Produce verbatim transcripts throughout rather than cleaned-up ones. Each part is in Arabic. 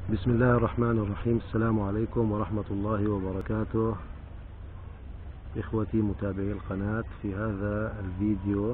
بسم الله الرحمن الرحيم. السلام عليكم ورحمة الله وبركاته إخوتي متابعي القناة. في هذا الفيديو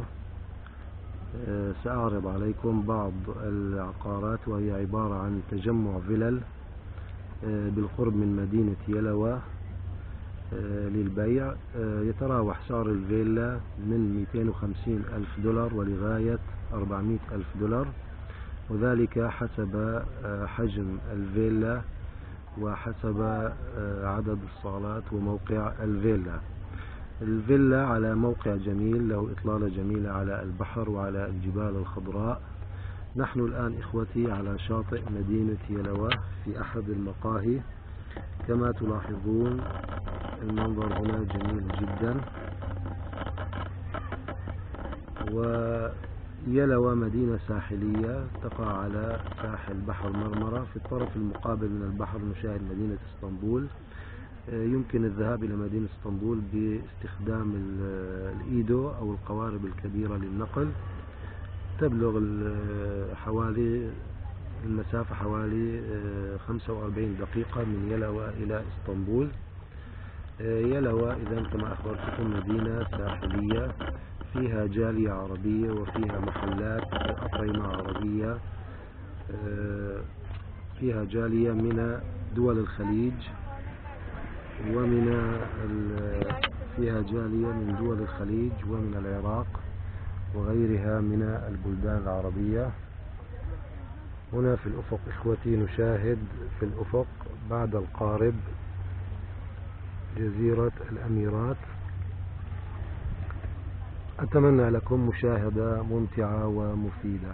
سأعرض عليكم بعض العقارات، وهي عبارة عن تجمع فلل بالقرب من مدينة يلوى للبيع. يتراوح سعر الفيلا من مئتين وخمسين ألف دولار ولغاية أربعمئة ألف دولار، وذلك حسب حجم الفيلا وحسب عدد الصالات وموقع الفيلا. الفيلا على موقع جميل، له إطلالة جميلة على البحر وعلى الجبال الخضراء. نحن الآن إخوتي على شاطئ مدينة يلوى في أحد المقاهي. كما تلاحظون المنظر هنا جميل جدا. ويلوى مدينة ساحلية تقع على ساحل بحر مرمرة. في الطرف المقابل من البحر نشاهد مدينة اسطنبول. يمكن الذهاب إلى مدينة اسطنبول باستخدام الإيدو أو القوارب الكبيرة للنقل. تبلغ حوالي المسافة حوالي خمسة وأربعين دقيقة من يلوى إلى اسطنبول. يلوى إذن كما أخبرتكم مدينة ساحلية فيها جالية عربية وفيها محلات أطعمة عربية، فيها جالية من دول الخليج ومن فيها جالية من دول الخليج ومن العراق وغيرها من البلدان العربية. هنا في الأفق إخوتي نشاهد في الأفق بعد القارب جزيرة الأميرات. أتمنى لكم مشاهدة ممتعة ومفيدة.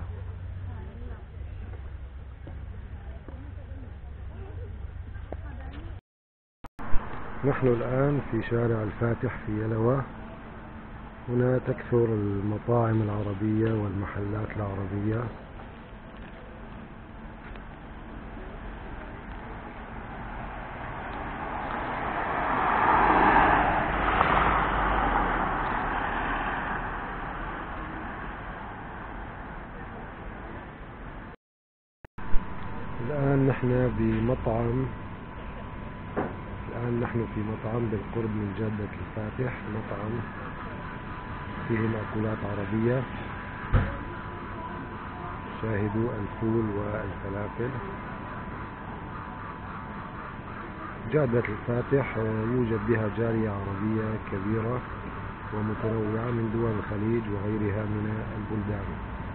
نحن الآن في شارع الفاتح في يلوى. هنا تكثر المطاعم العربية والمحلات العربية. الآن نحن بمطعم الآن نحن في مطعم بالقرب من جادة الفاتح، مطعم فيه مأكولات عربية. شاهدوا الفول والفلافل. جادة الفاتح يوجد بها جالية عربية كبيرة ومتنوعة من دول الخليج وغيرها من البلدان.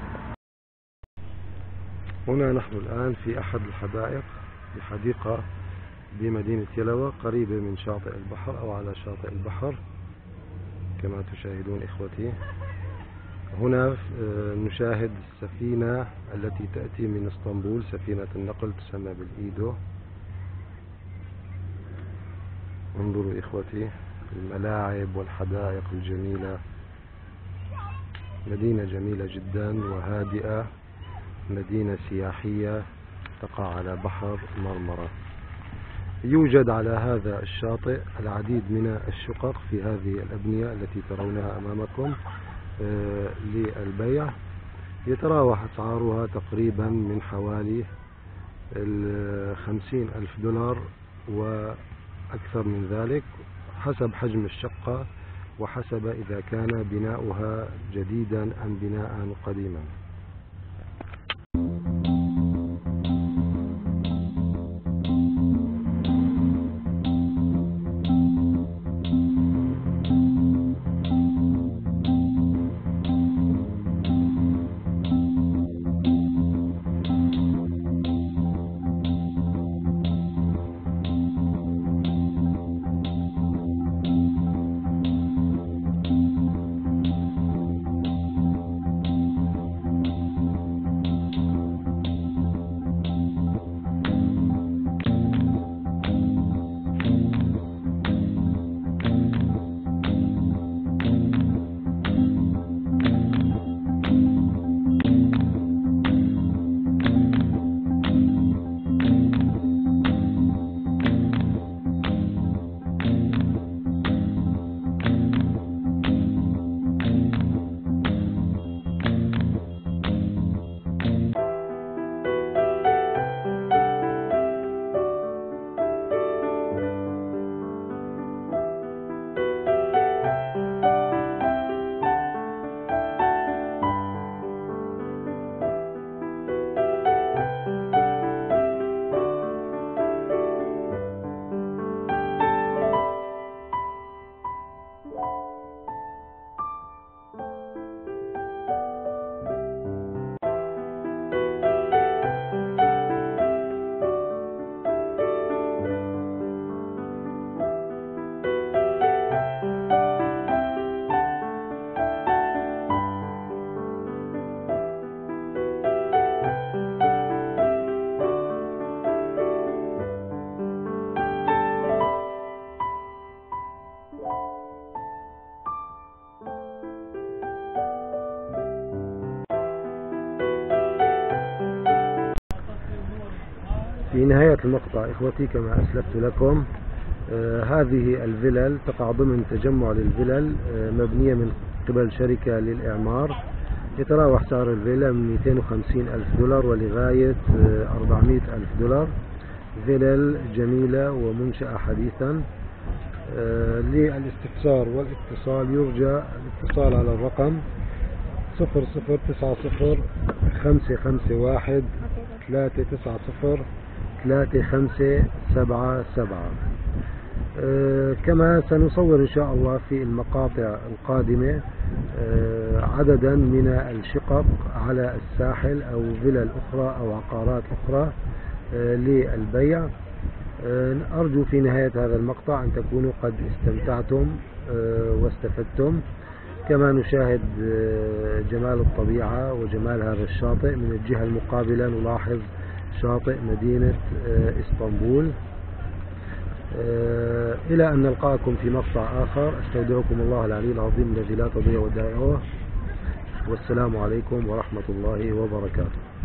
هنا نحن الآن في أحد الحدائق، في حديقة بمدينة يلوى قريبة من شاطئ البحر أو على شاطئ البحر كما تشاهدون إخوتي. هنا نشاهد السفينة التي تأتي من اسطنبول، سفينة النقل تسمى بالإيدو. انظروا إخوتي الملاعب والحدائق الجميلة. مدينة جميلة جدا وهادئة، مدينة سياحية تقع على بحر مرمرة. يوجد على هذا الشاطئ العديد من الشقق في هذه الأبنية التي ترونها أمامكم للبيع. يتراوح أسعارها تقريبا من حوالي خمسين ألف دولار وأكثر من ذلك حسب حجم الشقة وحسب إذا كان بناؤها جديدا أم بناء قديما. في نهاية المقطع إخوتي كما أسلفت لكم آه هذه الفلل تقع ضمن تجمع للفلل آه مبنية من قبل شركة للإعمار. يتراوح سعر الفيلا من مئتين وخمسين ألف دولار ولغاية آه أربعمئة ألف دولار. فلل جميلة ومنشأة حديثا. آه للاستفسار والاتصال يرجى الاتصال على الرقم صفر صفر تسعة صفر خمسة خمسة واحد ثلاثة تسعة صفر ثلاثة خمسة سبعة سبعة. آه كما سنصور إن شاء الله في المقاطع القادمة آه عددا من الشقق على الساحل أو فلل أخرى أو عقارات أخرى آه للبيع. آه أرجو في نهاية هذا المقطع أن تكونوا قد استمتعتم آه واستفدتم. كما نشاهد آه جمال الطبيعة وجمال هذا الشاطئ. من الجهة المقابلة نلاحظ شاطئ مدينة آه اسطنبول. آه إلى أن نلقاكم في مقطع آخر، أستودعكم الله العلي العظيم الذي لا تضيع ودائعه، والسلام عليكم ورحمة الله وبركاته.